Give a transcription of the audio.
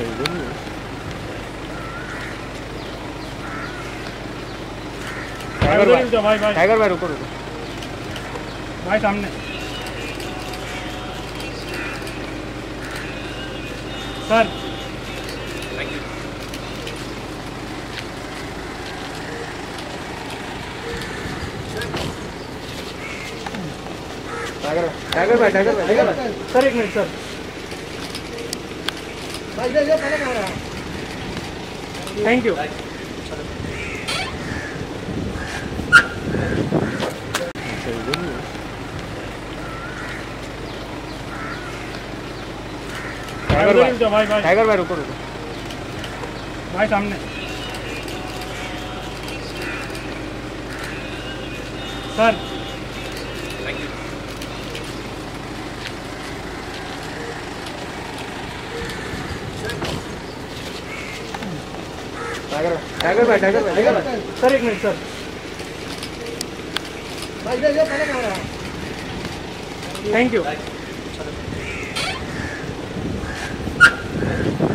Tiger भाई रुको रुको भाई सामने सर। टाइगर भाई सर एक minute sir. Thank you. Tiger भाई रुको रुको भाई सामने सर। टाइगर भाई सर एक मिनट सर। Thank you.